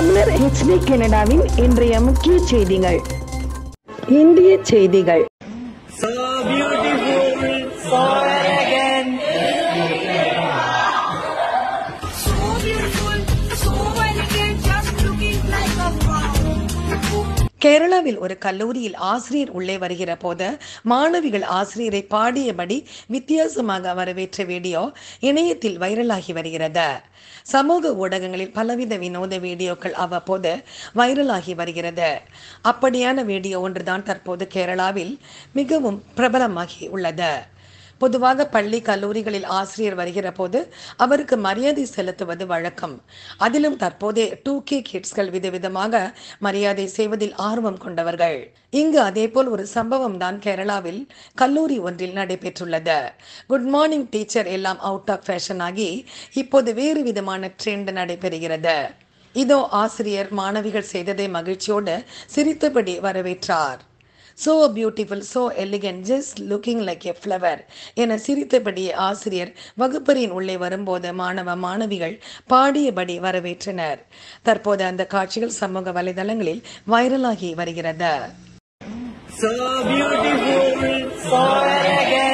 தமிழர் HD கனடாவின் இன்றைய முக்கிய செய்திகள். இந்திய செய்திகள். So beautiful, so elegant. So beautiful, so elegant, just looking like a wow. கேரளாவில் ஒரு கல்லூரியில் ஆசிரியர் உள்ளே வருகிற போது மாணவிகள் ஆசிரியரை பாடியபடி வித்தியாசமாக வரவேற்ற வீடியோ இணையத்தில் வைரலாகி வருகிறது. சமூக ஊடகங்களில் பலவித வினோத வீடியோக்கள் அவ்வப்போது வைரலாகி வருகிறது. அப்படியான வீடியோ ஒன்றுதான் தற்போது கேரளாவில் மிகவும் பிரபலமாகி உள்ளது. பொதுவாக பள்ளி கல்லூரிகளில் ஆசிரியர் வருகிற போது அவருக்கு மரியாதை செலுத்துவது வழக்கம். அதிலும் தற்போதே 2K கிட்ஸ்கள் விதவிதமாக மரியாதை செய்வதில் ஆர்வம் கொண்டவர்கள். இங்கு அதேபோல் ஒரு சம்பவம் தான் கேரளாவில் கல்லூரி ஒன்றில் நடைபெற்றுள்ளது. குட் மார்னிங் டீச்சர் எல்லாம் அவுட் ஆஃப் ஃபேஷன் ஆகி இப்போது வேறு விதமான ட்ரெண்ட் நடைபெறுகிறது. இதோ ஆசிரியர் மாணவிகள் செய்ததை மகிழ்ச்சியோடு சிரித்தபடி வரவேற்றார். So beautiful, so elegant, just looking like a flower என சிரித்தபடி ஆசிரியர் வகுப்பறையின் உள்ளே வரும்போது மாணவிகள் பாடியபடி வரவேற்றனர். தற்போது அந்த காட்சிகள் சமூக வலைதளங்களில் வைரலாகி வருகிறது. So beautiful, so elegant.